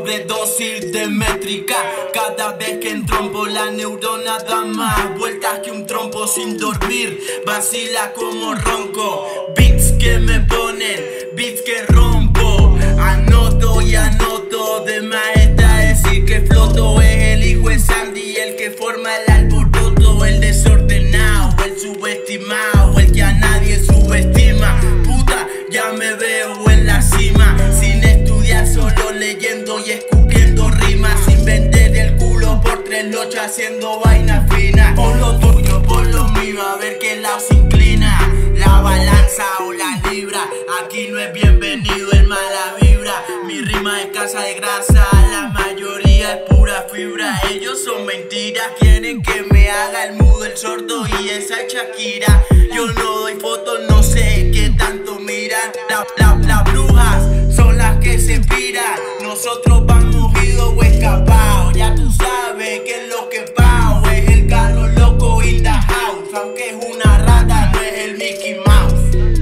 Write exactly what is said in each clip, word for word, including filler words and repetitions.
sobredosis de métrica. Cada vez que entrompo la neurona da más vueltas que un trompo sin dormir. Vacila como ronco, beats que me ponen, beats que rompo. Anoto y anoto, de más está decir que floto. Es el hijo de Sandy el que forma el alboroto, el desordenado, el subestimado, el que a nadie subestima. Puta, ya me veo en la cima, sin estudiar, solo leyendo y escupiendo rimas, sin vender el culo por tres noches haciendo vaina fina. Por lo tuyo, por lo mío, a ver qué lado se inclina la balanza o la libra. Aquí no es bienvenido el mala vibra. Mi rima es escasa de grasa, la mayoría es pura fibra. Ellos son mentiras, quieren que me haga el mudo, el sordo y esa Shakira. Yo no doy fotos, no sé qué tanto miran. Las la, la brujas son las que se piran. Nosotros vamos ido o escapados. Ya tú sabes que es lo que pago. Es el carro loco in the house. Aunque es una rata, no es el Mickey Mouse.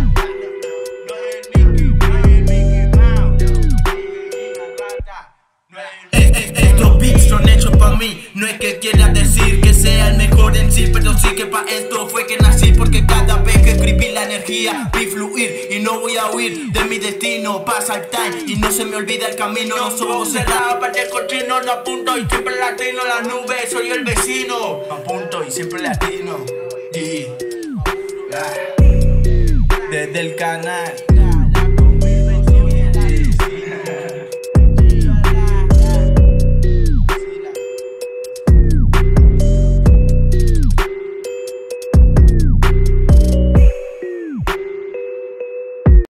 Estos beats son hechos pa' mí. No es que quiera decir que sea el mejor en sí, pero sí que pa' esto fue que nací. Porque cada vez que escribí la energía vi fluir y no voy a huir de mi destino. Pasa el time y no se me olvida el camino. No somos cerrados, parte cochino, no apunto y siempre latino. Las nubes, soy el vecino. No apunto y siempre latino. Y ah, desde el canal